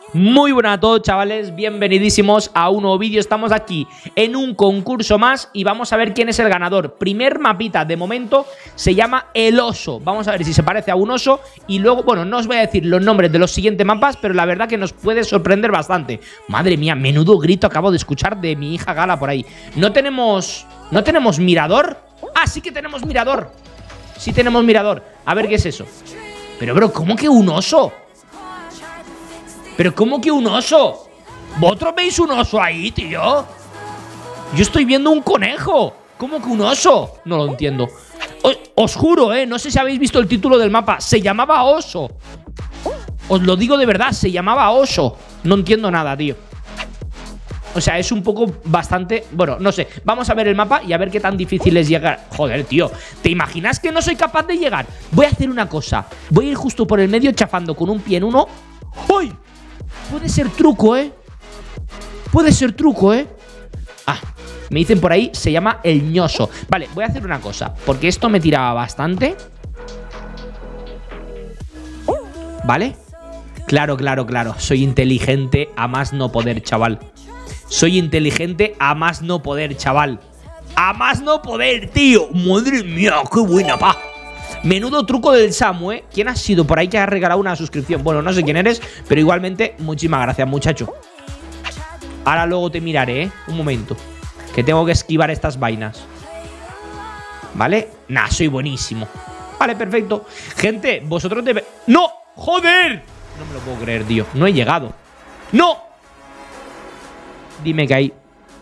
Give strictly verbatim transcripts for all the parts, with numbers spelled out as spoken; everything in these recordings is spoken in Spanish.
Muy buenas a todos, chavales, bienvenidísimos a un nuevo vídeo. Estamos aquí en un concurso más y vamos a ver quién es el ganador. Primer mapita, de momento, se llama El Oso. Vamos a ver si se parece a un oso y luego, bueno, no os voy a decir los nombres de los siguientes mapas, pero la verdad que nos puede sorprender bastante. Madre mía, menudo grito acabo de escuchar de mi hija Gala por ahí. No tenemos... ¿No tenemos mirador? Ah, sí que tenemos mirador. Sí tenemos mirador. A ver qué es eso. Pero, bro, ¿cómo que un oso? ¿Pero cómo que un oso? ¿Vosotros veis un oso ahí, tío? Yo estoy viendo un conejo. ¿Cómo que un oso? No lo entiendo. Os, os juro, eh, no sé si habéis visto el título del mapa. Se llamaba Oso. Os lo digo de verdad, se llamaba Oso. No entiendo nada, tío. O sea, es un poco bastante... Bueno, no sé. Vamos a ver el mapa y a ver qué tan difícil es llegar. Joder, tío. ¿Te imaginas que no soy capaz de llegar? Voy a hacer una cosa. Voy a ir justo por el medio chafando con un pie en uno. ¡Uy! Puede ser truco, ¿eh? Puede ser truco, ¿eh? Ah, me dicen por ahí, se llama el ñoso. Vale, voy a hacer una cosa, porque esto me tiraba bastante. ¿Vale? Claro, claro, claro. Soy inteligente a más no poder, chaval. Soy inteligente a más no poder, chaval. A más no poder, tío. Madre mía, qué buena, pa. Menudo truco del Samu, ¿eh? ¿Quién ha sido por ahí que ha regalado una suscripción? Bueno, no sé quién eres, pero igualmente, muchísimas gracias, muchacho. Ahora luego te miraré, ¿eh? Un momento. Que tengo que esquivar estas vainas. ¿Vale? Nah, soy buenísimo. Vale, perfecto. Gente, vosotros debe... ¡No! ¡Joder! No me lo puedo creer, tío. No he llegado. ¡No! Dime que hay...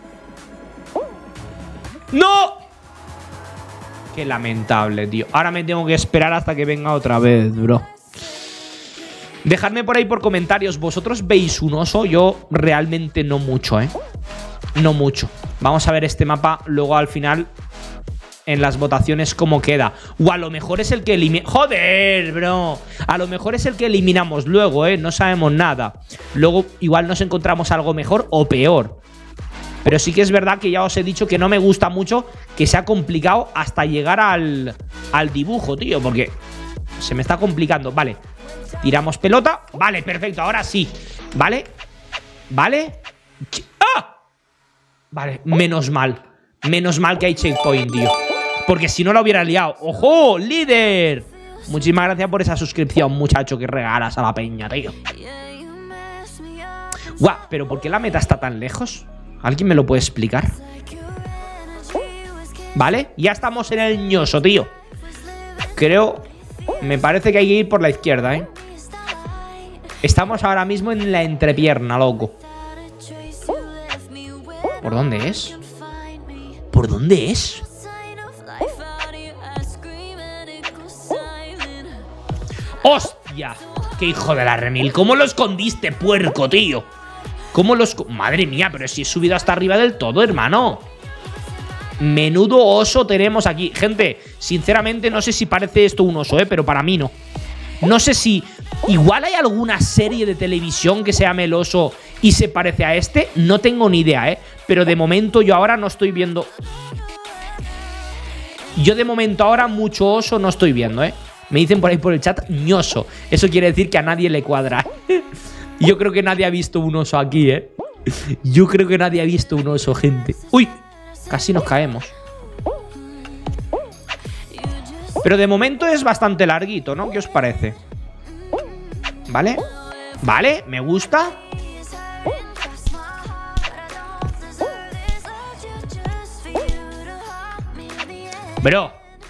¡No! Qué lamentable, tío. Ahora me tengo que esperar hasta que venga otra vez, bro. Dejadme por ahí por comentarios. ¿Vosotros veis un oso? Yo realmente no mucho, ¿eh? No mucho. Vamos a ver este mapa luego al final en las votaciones cómo queda. O a lo mejor es el que eliminamos... ¡Joder, bro! A lo mejor es el que eliminamos luego, ¿eh? No sabemos nada. Luego igual nos encontramos algo mejor o peor. Pero sí que es verdad que ya os he dicho que no me gusta mucho que sea complicado hasta llegar al, al dibujo, tío. Porque se me está complicando. Vale, tiramos pelota. Vale, perfecto, ahora sí. Vale, vale. ¡Ah! Vale, menos mal. Menos mal que hay checkpoint, tío. Porque si no lo hubiera liado. ¡Ojo, líder! Muchísimas gracias por esa suscripción, muchacho, que regalas a la peña, tío. Guau, pero ¿por qué la meta está tan lejos? ¿Alguien me lo puede explicar? Vale, ya estamos en el ñoso, tío. Creo... Me parece que hay que ir por la izquierda, ¿eh? Estamos ahora mismo en la entrepierna, loco. ¿Por dónde es? ¿Por dónde es? ¡Hostia! ¡Qué hijo de la remil! ¿Cómo lo escondiste, puerco, tío? ¿Cómo los...? Madre mía, pero si he subido hasta arriba del todo, hermano. Menudo oso tenemos aquí. Gente, sinceramente no sé si parece esto un oso, ¿eh? Pero para mí no. No sé si... Igual hay alguna serie de televisión que se llame El Oso y se parece a este. No tengo ni idea, ¿eh? Pero de momento yo ahora no estoy viendo... Yo de momento ahora mucho oso no estoy viendo, ¿eh? Me dicen por ahí por el chat ñoso. Eso quiere decir que a nadie le cuadra. Yo creo que nadie ha visto un oso aquí, ¿eh? Yo creo que nadie ha visto un oso, gente. ¡Uy! Casi nos caemos. Pero de momento es bastante larguito, ¿no? ¿Qué os parece? ¿Vale? ¿Vale? Me gusta. Bro.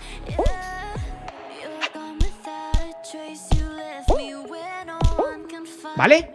¿Vale?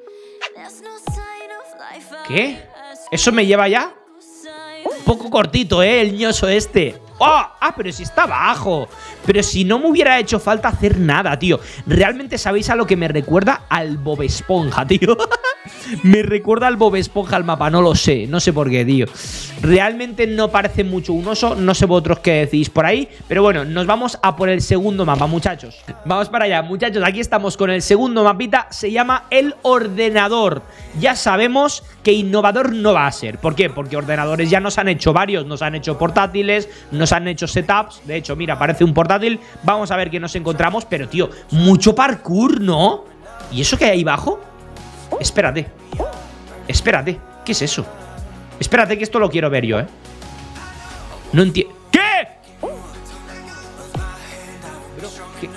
¿Qué? ¿Eso me lleva ya? Un poco cortito, ¿eh? El ñoso este. ¡Oh! Ah, pero si está abajo. Pero si no me hubiera hecho falta hacer nada, tío. Realmente, ¿sabéis a lo que me recuerda? Al Bob Esponja, tío. Me recuerda al Bob Esponja el mapa. No lo sé. No sé por qué, tío. Realmente no parece mucho un oso. No sé vosotros qué decís por ahí. Pero bueno, nos vamos a por el segundo mapa, muchachos. Vamos para allá, muchachos. Aquí estamos con el segundo mapita. Se llama El Ordenador. Ya sabemos que innovador no va a ser. ¿Por qué? Porque ordenadores ya nos han hecho varios. Nos han hecho portátiles, nos han hecho setups. De hecho, mira, parece un portátil. Vamos a ver qué nos encontramos. Pero, tío, mucho parkour, ¿no? ¿Y eso que hay ahí abajo? Espérate. Espérate. ¿Qué es eso? Espérate que esto lo quiero ver yo, ¿eh? No entiendo. ¿Qué? ¿Qué?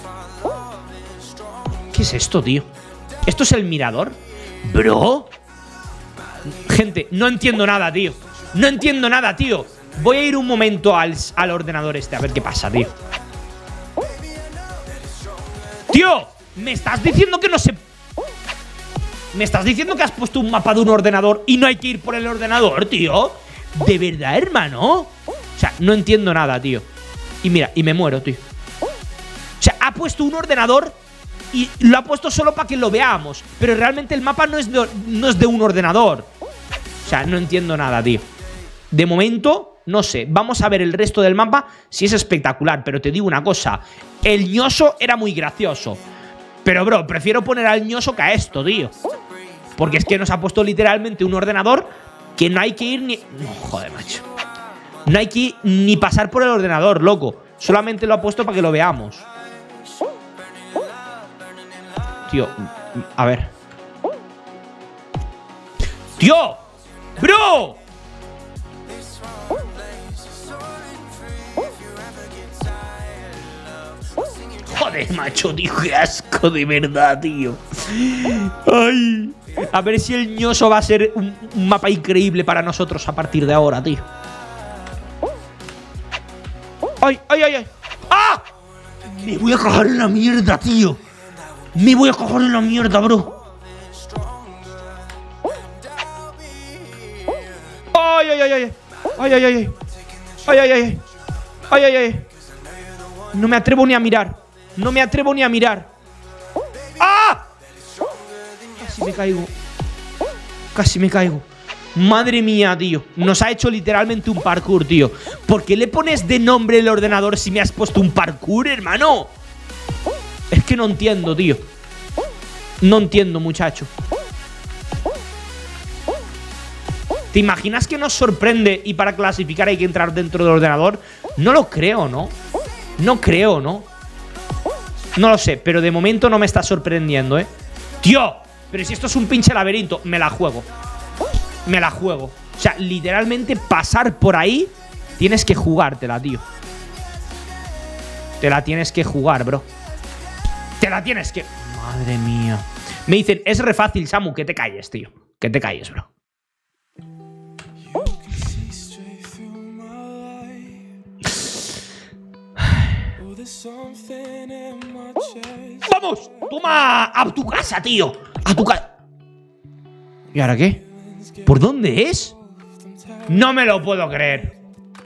¿Qué es esto, tío? ¿Esto es el mirador? Bro. Gente, no entiendo nada, tío. No entiendo nada, tío. Voy a ir un momento al, al ordenador este a ver qué pasa, tío. Tío, ¿me estás diciendo que no se... ¿Me estás diciendo que has puesto un mapa de un ordenador y no hay que ir por el ordenador, tío? ¿De verdad, hermano? O sea, no entiendo nada, tío. Y mira, y me muero, tío. O sea, ha puesto un ordenador y lo ha puesto solo para que lo veamos. Pero realmente el mapa no es de, no es de un ordenador. O sea, no entiendo nada, tío. De momento, no sé. Vamos a ver el resto del mapa si es espectacular. Pero te digo una cosa. El ñoso era muy gracioso. Pero, bro, prefiero poner al ñoso que a esto, tío. Porque es que nos ha puesto literalmente un ordenador que no hay que ir ni... No, joder, macho. No hay que ir ni pasar por el ordenador, loco. Solamente lo ha puesto para que lo veamos. Tío, a ver. ¡Tío! ¡Bro! Joder, macho, tío, qué asco de verdad, tío. Ay. A ver si el ñoso va a ser un, un mapa increíble para nosotros a partir de ahora, tío. Ay, ay, ay, ay. ¡Ah! Me voy a cagar en la mierda, tío. Me voy a cagar en la mierda, bro. Ay, ay, ay, ay. Ay, ay, ay. Ay, ay, ay. Ay, ay, ay. No me atrevo ni a mirar. No me atrevo ni a mirar. ¡Ah! Casi me caigo. Casi me caigo. Madre mía, tío. Nos ha hecho literalmente un parkour, tío. ¿Por qué le pones de nombre el ordenador si me has puesto un parkour, hermano? Es que no entiendo, tío. No entiendo, muchacho. ¿Te imaginas que nos sorprende y para clasificar hay que entrar dentro del ordenador? No lo creo, ¿no? No creo, ¿no? No lo sé, pero de momento no me está sorprendiendo, ¿eh? ¡Tío! Pero si esto es un pinche laberinto, me la juego. Me la juego. O sea, literalmente pasar por ahí tienes que jugártela, tío. Te la tienes que jugar, bro. Te la tienes que... Madre mía. Me dicen, es re fácil, Samu, que te calles, tío. Que te calles, bro. ¡Vamos! ¡Toma! ¡A tu casa, tío! ¡A tu casa! ¿Y ahora qué? ¿Por dónde es? No me lo puedo creer.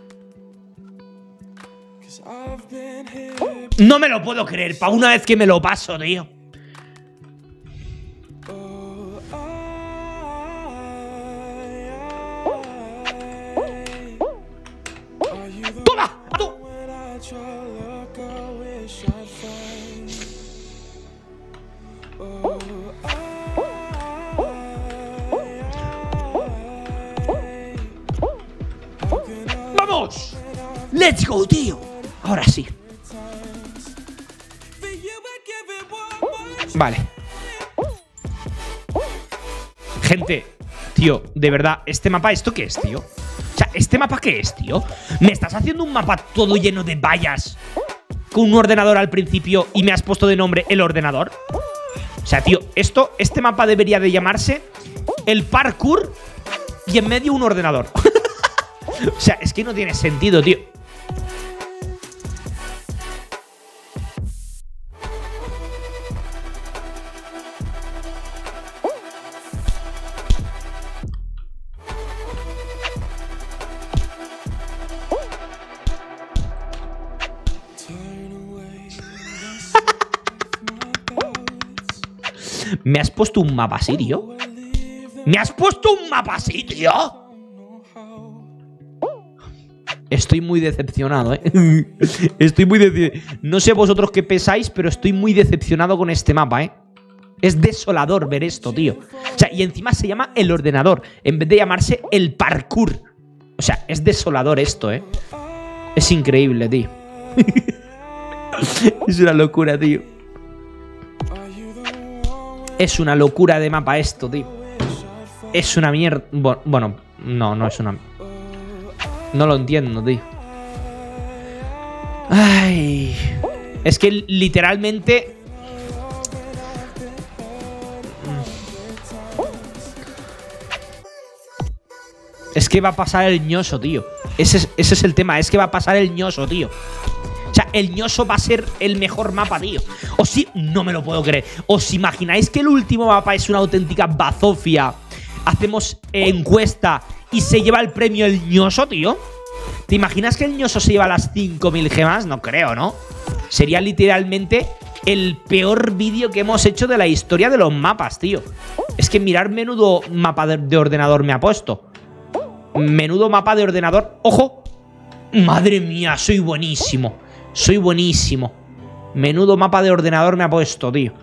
No me lo puedo creer. Para una vez que me lo paso, tío. ¡Toma! ¡A tú! ¡Vamos! ¡Let's go, tío! Ahora sí. Vale. Gente, tío, de verdad, este mapa, ¿esto qué es, tío? O sea, ¿este mapa qué es, tío? ¿Me estás haciendo un mapa todo lleno de vallas con un ordenador al principio y me has puesto de nombre el ordenador? O sea, tío, esto, este mapa debería de llamarse el parkour y en medio un ordenador. O sea, es que no tiene sentido, tío. ¿Me has puesto un mapa así, tío? ¿Me has puesto un mapa así, tío? Estoy muy decepcionado, ¿eh? Estoy muy decepcionado. No sé vosotros qué pensáis, pero estoy muy decepcionado con este mapa, ¿eh? Es desolador ver esto, tío. O sea, y encima se llama el ordenador, en vez de llamarse el parkour. O sea, es desolador esto, ¿eh? Es increíble, tío. Es una locura, tío. Es una locura de mapa esto, tío. Es una mierda. Bueno, no, no es una... No lo entiendo, tío. Ay... Es que literalmente... Es que va a pasar el ñoso, tío. Ese es, ese es el tema, es que va a pasar el ñoso, tío. O sea, el ñoso va a ser el mejor mapa, tío. O si... No me lo puedo creer. ¿Os imagináis que el último mapa es una auténtica bazofia? Hacemos encuesta y se lleva el premio el ñoso, tío. ¿Te imaginas que el ñoso se lleva las cinco mil gemas? No creo, ¿no? Sería literalmente el peor vídeo que hemos hecho de la historia de los mapas, tío. Es que mirar menudo mapa de, de ordenador me ha puesto. Menudo mapa de ordenador. ¡Ojo! Madre mía, soy buenísimo. Soy buenísimo. Menudo mapa de ordenador me ha puesto, tío.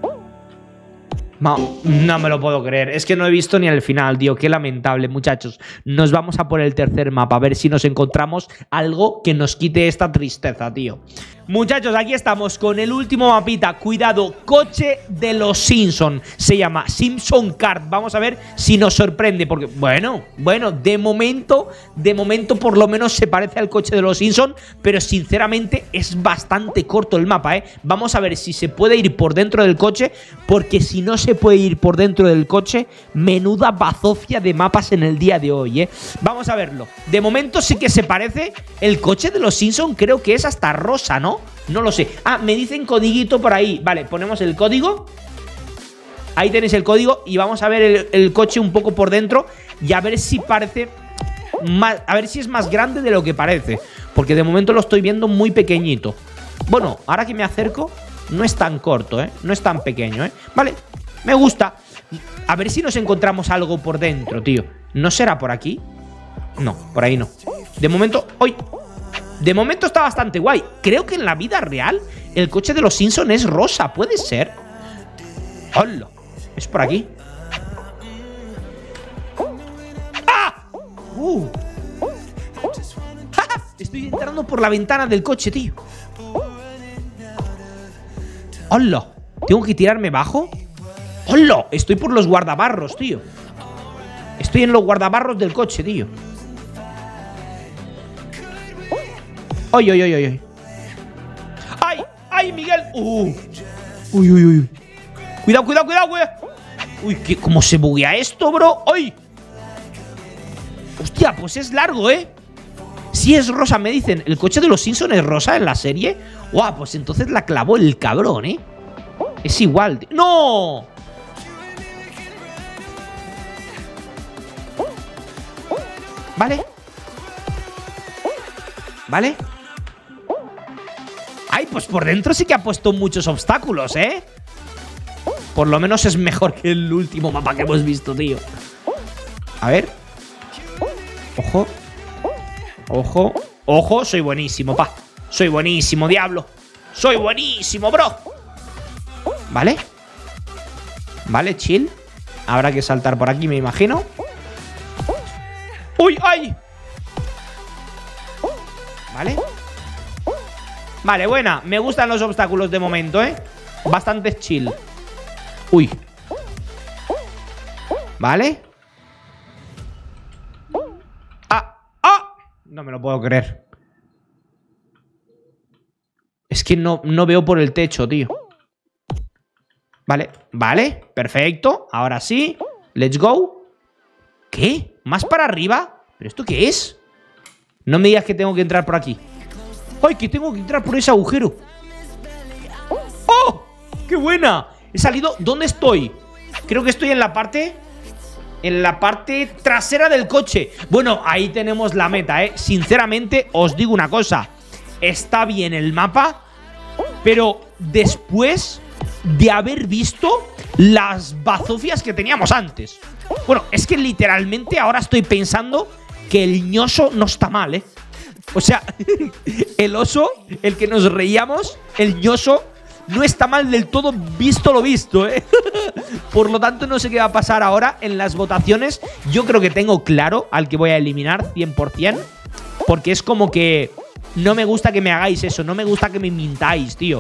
No, no me lo puedo creer. Es que no he visto ni el final, tío. Qué lamentable, muchachos. Nos vamos a por el tercer mapa. A ver si nos encontramos algo que nos quite esta tristeza, tío. Muchachos, aquí estamos con el último mapita. Cuidado, coche de los Simpson. Se llama Simpson Kart. Vamos a ver si nos sorprende. Porque, bueno, bueno, de momento, de momento por lo menos se parece al coche de los Simpson. Pero sinceramente es bastante corto el mapa, ¿eh? Vamos a ver si se puede ir por dentro del coche. Porque si no se puede ir por dentro del coche, menuda bazofia de mapas en el día de hoy, ¿eh? Vamos a verlo. De momento sí que se parece. El coche de los Simpson creo que es hasta rosa, ¿no? No lo sé. Ah, me dicen codiguito por ahí. Vale, ponemos el código. Ahí tenéis el código. Y vamos a ver el, el coche un poco por dentro. Y a ver si parece más, a ver si es más grande de lo que parece. Porque de momento lo estoy viendo muy pequeñito. Bueno, ahora que me acerco, no es tan corto, ¿eh? No es tan pequeño, ¿eh? Vale, me gusta. A ver si nos encontramos algo por dentro, tío. ¿No será por aquí? No, por ahí no. De momento... ¡Ay! De momento está bastante guay. Creo que en la vida real el coche de los Simpson es rosa. ¿Puede ser? ¡Hola! ¿Es por aquí? ¡Ah! ¡Uh! ¡Ja! Estoy entrando por la ventana del coche, tío. ¡Hola! ¿Tengo que tirarme bajo? ¡Hola! Estoy por los guardabarros, tío. Estoy en los guardabarros del coche, tío. ¡Ay, ay, ay, ay! ¡Ay, ay, Miguel! ¡Uh! ¡Uy, uy, uy! ¡Cuidado, cuidado, cuidado, cuidado! ¡Uy, qué, cómo se buguea esto, bro! ¡Ay! ¡Hostia, pues es largo, eh! Sí es rosa, me dicen. ¿El coche de los Simpson es rosa en la serie? ¡Guau! Pues entonces la clavó el cabrón, eh. Es igual, tío. ¡No! Vale. Vale. Ay, pues por dentro sí que ha puesto muchos obstáculos, ¿eh? Por lo menos es mejor que el último mapa que hemos visto, tío. A ver. Ojo. Ojo. Ojo, soy buenísimo, pa. Soy buenísimo, diablo. Soy buenísimo, bro. Vale. Vale, chill. Habrá que saltar por aquí, me imagino. ¡Uy, ay! Vale. Vale, buena. Me gustan los obstáculos de momento, ¿eh? Bastante chill. Uy. Vale. ¡Ah! ¡Ah! No me lo puedo creer. Es que no, no veo por el techo, tío. Vale, vale. Perfecto. Ahora sí. Let's go. ¿Qué? ¿Más para arriba? ¿Pero esto qué es? No me digas que tengo que entrar por aquí. ¡Ay, que tengo que entrar por ese agujero! ¡Oh! ¡Qué buena! He salido... ¿Dónde estoy? Creo que estoy en la parte... En la parte trasera del coche. Bueno, ahí tenemos la meta, ¿eh? Sinceramente, os digo una cosa. Está bien el mapa, pero después de haber visto las bazofias que teníamos antes. Bueno, es que literalmente ahora estoy pensando que el ñoso no está mal, ¿eh? O sea, el oso, el que nos reíamos, el ñoso, no está mal del todo visto lo visto, ¿eh? Por lo tanto, no sé qué va a pasar ahora en las votaciones. Yo creo que tengo claro al que voy a eliminar cien por cien. Porque es como que no me gusta que me hagáis eso, no me gusta que me mintáis, tío.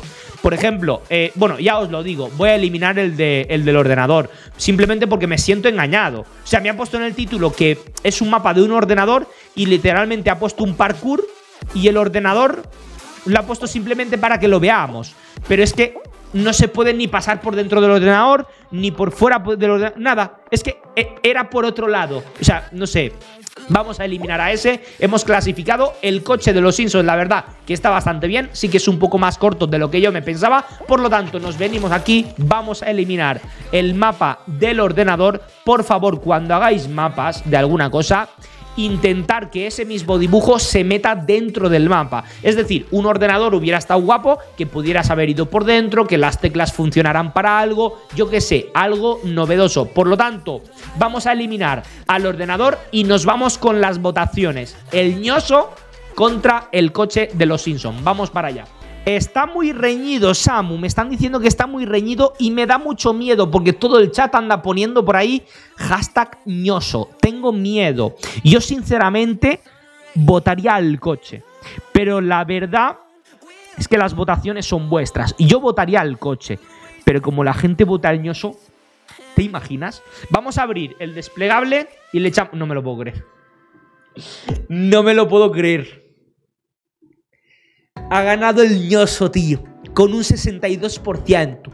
Por ejemplo, eh, bueno, ya os lo digo, voy a eliminar el, de, el del ordenador, simplemente porque me siento engañado. O sea, me ha puesto en el título que es un mapa de un ordenador y literalmente ha puesto un parkour y el ordenador lo ha puesto simplemente para que lo veamos. Pero es que no se puede ni pasar por dentro del ordenador, ni por fuera del ordenador, nada. Es que era por otro lado. O sea, no sé. Vamos a eliminar a ese. Hemos clasificado el coche de los Simpsons, la verdad que está bastante bien. Sí que es un poco más corto de lo que yo me pensaba. Por lo tanto, nos venimos aquí. Vamos a eliminar el mapa del ordenador. Por favor, cuando hagáis mapas de alguna cosa, intentar que ese mismo dibujo se meta dentro del mapa. Es decir, un ordenador hubiera estado guapo, que pudieras haber ido por dentro, que las teclas funcionaran para algo, yo qué sé, algo novedoso. Por lo tanto, vamos a eliminar al ordenador y nos vamos con las votaciones. El ñoso contra el coche de los Simpsons. Vamos para allá. Está muy reñido, Samu. Me están diciendo que está muy reñido y me da mucho miedo porque todo el chat anda poniendo por ahí hashtag ñoso. Tengo miedo. Yo, sinceramente, votaría al coche. Pero la verdad es que las votaciones son vuestras. Y yo votaría al coche. Pero como la gente vota al ñoso, ¿te imaginas? Vamos a abrir el desplegable y le echamos... No me lo puedo creer. No me lo puedo creer. Ha ganado el ñoso, tío, con un sesenta y dos por ciento.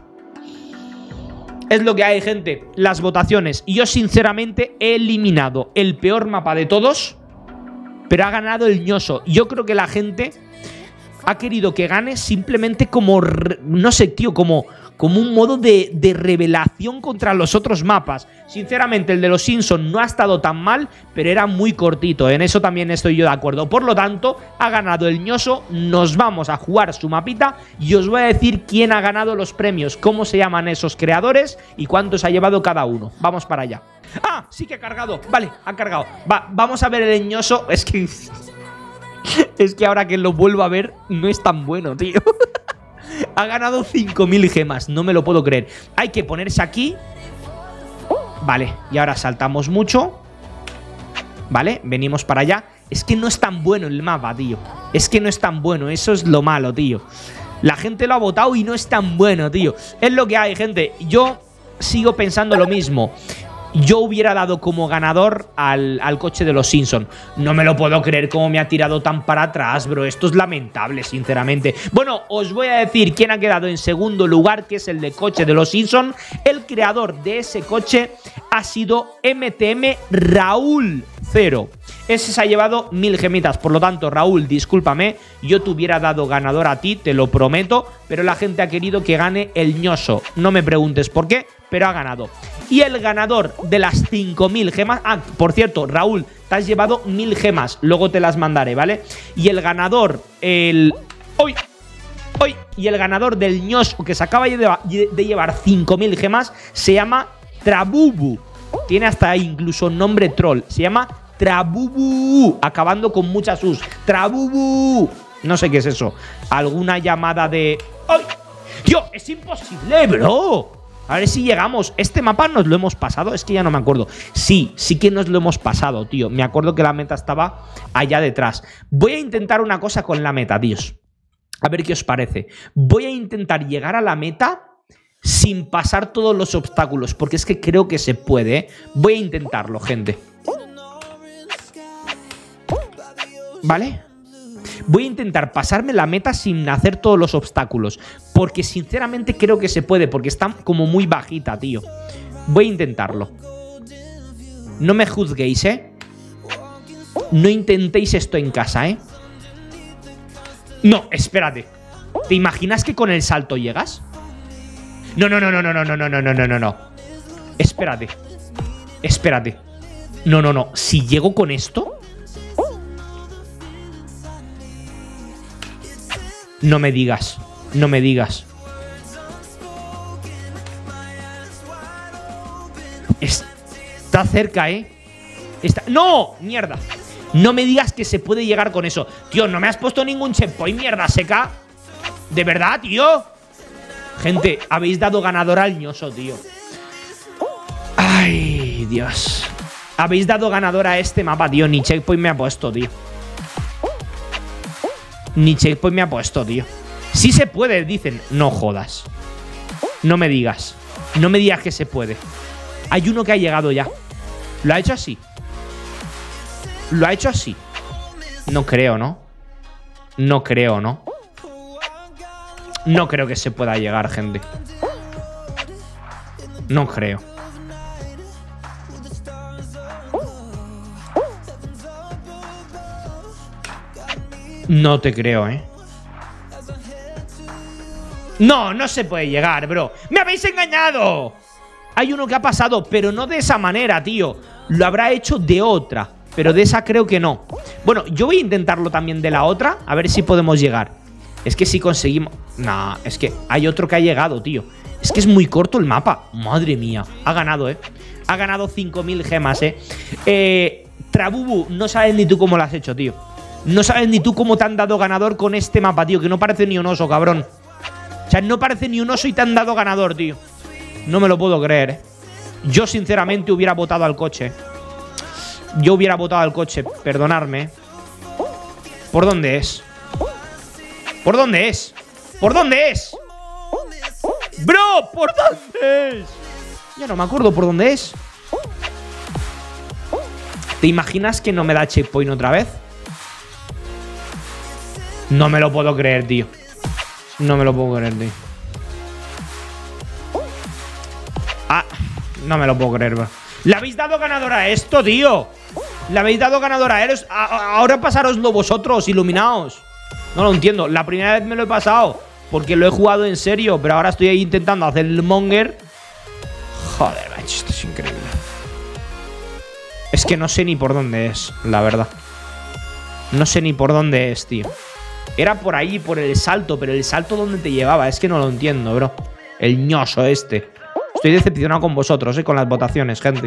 Es lo que hay, gente. Las votaciones. Y yo, sinceramente, he eliminado el peor mapa de todos, pero ha ganado el ñoso. Yo creo que la gente ha querido que gane simplemente como... No sé, tío, como... como un modo de, de revelación contra los otros mapas. Sinceramente, el de los Simpsons no ha estado tan mal, pero era muy cortito. En eso también estoy yo de acuerdo. Por lo tanto, ha ganado el ñoso. Nos vamos a jugar su mapita y os voy a decir quién ha ganado los premios, cómo se llaman esos creadores y cuántos ha llevado cada uno. Vamos para allá. ¡Ah! Sí que ha cargado. Vale, ha cargado. Va, vamos a ver el ñoso. Es que... es que ahora que lo vuelvo a ver, no es tan bueno, tío. Ha ganado cinco mil gemas, no me lo puedo creer. Hay que ponerse aquí. Vale, y ahora saltamos mucho. Vale, venimos para allá. Es que no es tan bueno el mapa, tío. Es que no es tan bueno, eso es lo malo, tío. La gente lo ha votado y no es tan bueno, tío. Es lo que hay, gente. Yo sigo pensando lo mismo. Yo hubiera dado como ganador al, al coche de los Simpsons. No me lo puedo creer cómo me ha tirado tan para atrás, bro. Esto es lamentable, sinceramente. Bueno, os voy a decir quién ha quedado en segundo lugar, que es el de coche de los Simpsons. El creador de ese coche ha sido M T M Raúl Cero. Ese se ha llevado mil gemitas. Por lo tanto, Raúl, discúlpame, yo te hubiera dado ganador a ti, te lo prometo, pero la gente ha querido que gane el ñoso. No me preguntes por qué, pero ha ganado. Y el ganador de las cinco mil gemas... Ah, por cierto, Raúl, te has llevado mil gemas. Luego te las mandaré, ¿vale? Y el ganador, el... ¡Hoy! ¡Hoy! Y el ganador del ñoso que se acaba de llevar cinco mil gemas se llama Trabubu. Tiene hasta incluso nombre troll. Se llama Trabubu, acabando con muchas us. Trabubu. No sé qué es eso. ¿Alguna llamada de... ¡Ay! ¡Tío! ¡Es imposible, bro! A ver si llegamos. ¿Este mapa nos lo hemos pasado? Es que ya no me acuerdo. Sí, sí que nos lo hemos pasado, tío. Me acuerdo que la meta estaba allá detrás. Voy a intentar una cosa con la meta, tíos. A ver qué os parece. Voy a intentar llegar a la meta sin pasar todos los obstáculos, porque es que creo que se puede, ¿eh? Voy a intentarlo, gente. ¿Vale? Voy a intentar pasarme la meta sin hacer todos los obstáculos, porque sinceramente creo que se puede, porque está como muy bajita, tío. Voy a intentarlo. No me juzguéis, ¿eh? No intentéis esto en casa, ¿eh? No, espérate. ¿Te imaginas que con el salto llegas? No, no, no, no, no, no, no, no, no, no, no, no. Espérate. Espérate. No, no, no. Si llego con esto... No me digas. No me digas. Está cerca, ¿eh? Está... ¡No! ¡Mierda! No me digas que se puede llegar con eso. Tío, no me has puesto ningún checkpoint, mierda seca. ¿De verdad, tío? Gente, habéis dado ganador al ñoso, tío. Ay, Dios. Habéis dado ganador a este mapa, tío. Ni checkpoint me ha puesto, tío. Ni checkpoint me ha puesto, tío. Sí se puede, dicen. No jodas. No me digas. No me digas que se puede. Hay uno que ha llegado ya. Lo ha hecho así. Lo ha hecho así. No creo, ¿no? No creo, ¿no? No creo que se pueda llegar, gente. No creo. No te creo, ¿eh? No, no se puede llegar, bro. ¡Me habéis engañado! Hay uno que ha pasado, pero no de esa manera, tío. Lo habrá hecho de otra, pero de esa creo que no. Bueno, yo voy a intentarlo también de la otra, a ver si podemos llegar. Es que si conseguimos... No, es que hay otro que ha llegado, tío. Es que es muy corto el mapa. Madre mía. Ha ganado, ¿eh? Ha ganado cinco mil gemas, ¿eh? Eh... Trabubu, no sabes ni tú cómo lo has hecho, tío. No sabes ni tú cómo te han dado ganador con este mapa, tío. Que no parece ni un oso, cabrón. O sea, no parece ni un oso y te han dado ganador, tío. No me lo puedo creer, ¿eh? Yo, sinceramente, hubiera votado al coche. Yo hubiera votado al coche. Perdonadme. ¿Por dónde es? ¿Por dónde es? ¿Por dónde es? ¡Bro! ¿Por dónde es? Ya no me acuerdo por dónde es. ¿Te imaginas que no me da checkpoint otra vez? No me lo puedo creer, tío. No me lo puedo creer, tío. Ah, no me lo puedo creer, bro. ¿Le habéis dado ganadora a esto, tío? ¿Le habéis dado ganadora a él? Ahora pasároslo vosotros, iluminaos. No lo entiendo. La primera vez me lo he pasado porque lo he jugado en serio, pero ahora estoy ahí intentando hacer el monger. Joder, macho, esto es increíble. Es que no sé ni por dónde es, la verdad. No sé ni por dónde es, tío. Era por ahí, por el salto, pero el salto ¿dónde te llevaba? Es que no lo entiendo, bro. El ñoso este. Estoy decepcionado con vosotros, eh, con las votaciones, gente.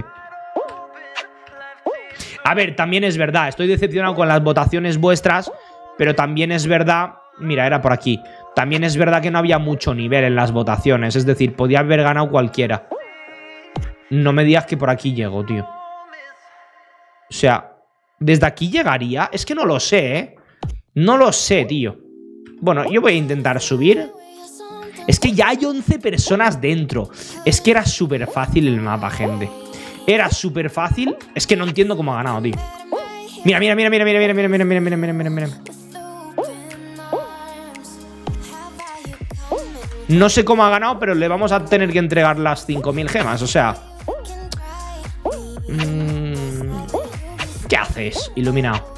A ver, también es verdad. Estoy decepcionado con las votaciones vuestras, pero también es verdad... Mira, era por aquí. También es verdad que no había mucho nivel en las votaciones. Es decir, podía haber ganado cualquiera. No me digas que por aquí llego, tío. O sea, ¿desde aquí llegaría? Es que no lo sé, ¿eh? No lo sé, tío. Bueno, yo voy a intentar subir. Es que ya hay once personas dentro. Es que era súper fácil el mapa, gente. Era súper fácil. Es que no entiendo cómo ha ganado, tío. Mira, mira, mira, mira, mira, mira, mira, mira, mira, mira, mira, mira, mira. No sé cómo ha ganado, pero le vamos a tener que entregar las cinco mil gemas. O sea... Mmm, ¿qué haces, iluminado?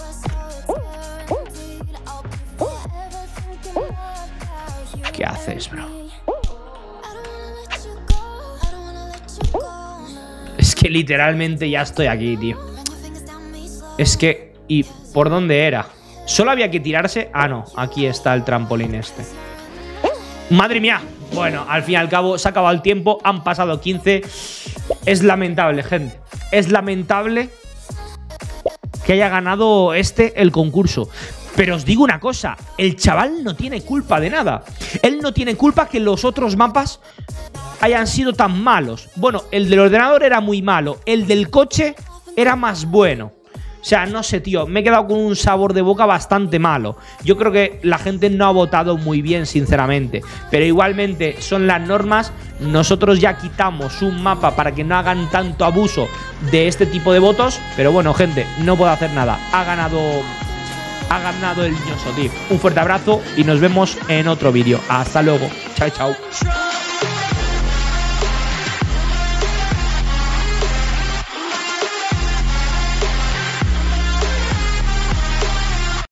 ¿Qué haces, bro? Es que literalmente ya estoy aquí, tío. Es que... ¿Y por dónde era? Solo había que tirarse... Ah, no. Aquí está el trampolín este. ¡Madre mía! Bueno, al fin y al cabo se ha acabado el tiempo. Han pasado quince. Es lamentable, gente. Es lamentable que haya ganado este el concurso. Pero os digo una cosa, el chaval no tiene culpa de nada. Él no tiene culpa que los otros mapas hayan sido tan malos. Bueno, el del ordenador era muy malo. El del coche era más bueno. O sea, no sé, tío, me he quedado con un sabor de boca bastante malo. Yo creo que la gente no ha votado muy bien, sinceramente. Pero igualmente son las normas. Nosotros ya quitamos un mapa para que no hagan tanto abuso de este tipo de votos. Pero bueno, gente, no puedo hacer nada. Ha ganado... Ha ganado el ñoso, tío. Un fuerte abrazo y nos vemos en otro vídeo. Hasta luego. Chao, chao.